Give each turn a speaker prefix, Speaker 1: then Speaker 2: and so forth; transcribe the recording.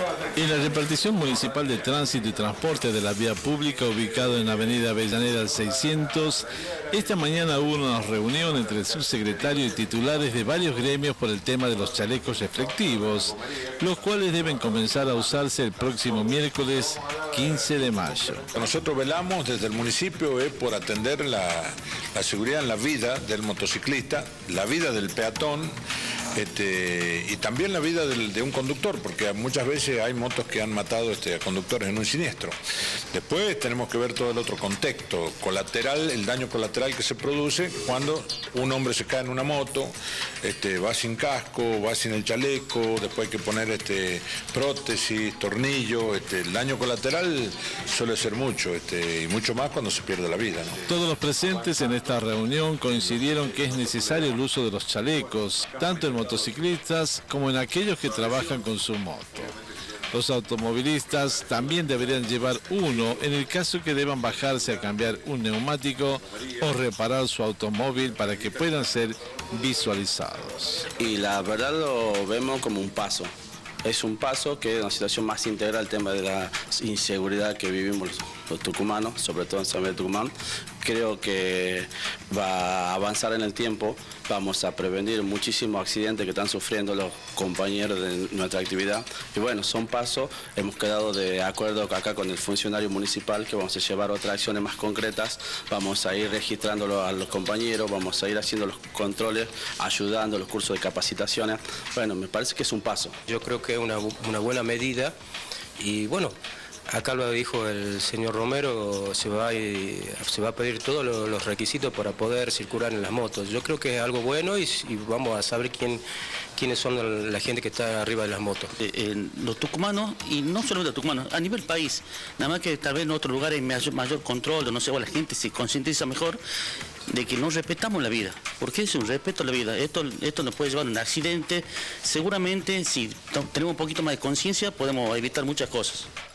Speaker 1: En la repartición municipal de tránsito y transporte de la vía pública, ubicado en Avenida Avellaneda al 600, esta mañana hubo una reunión entre el subsecretario y titulares de varios gremios por el tema de los chalecos reflectivos, los cuales deben comenzar a usarse el próximo miércoles 15 de mayo.
Speaker 2: Nosotros velamos desde el municipio por atender la seguridad en la vida del motociclista, la vida del peatón, y también la vida de un conductor, porque muchas veces hay motos que han matado a conductores en un siniestro. Después tenemos que ver todo el otro contexto colateral, el daño colateral que se produce cuando un hombre se cae en una moto, va sin casco, va sin el chaleco, después hay que poner prótesis, tornillo, el daño colateral suele ser mucho, y mucho más cuando se pierde la vida, ¿no?
Speaker 1: Todos los presentes en esta reunión coincidieron que es necesario el uso de los chalecos, tanto en motociclistas como en aquellos que trabajan con su moto. Los automovilistas también deberían llevar uno en el caso que deban bajarse a cambiar un neumático o reparar su automóvil para que puedan ser visualizados.
Speaker 3: Y la verdad lo vemos como un paso. Es un paso que es una situación más integral al tema de la inseguridad que vivimos los tucumanos, sobre todo en San Miguel de Tucumán. Creo que va a avanzar en el tiempo, vamos a prevenir muchísimos accidentes que están sufriendo los compañeros de nuestra actividad. Y bueno, son pasos, hemos quedado de acuerdo acá con el funcionario municipal que vamos a llevar otras acciones más concretas, vamos a ir registrándolo a los compañeros, vamos a ir haciendo los controles, ayudando los cursos de capacitaciones. Bueno, me parece que es un paso.
Speaker 4: Yo creo que es una buena medida y bueno, acá lo dijo el señor Romero, se va a pedir todos los requisitos para poder circular en las motos. Yo creo que es algo bueno y vamos a saber quiénes son la gente que está arriba de las motos.
Speaker 5: Los tucumanos, y no solo los tucumanos, a nivel país, nada más que tal vez en otros lugares hay mayor control, no sé, o la gente se concientiza mejor de que no respetamos la vida, porque es un respeto a la vida. Esto nos puede llevar a un accidente. Seguramente si tenemos un poquito más de conciencia podemos evitar muchas cosas.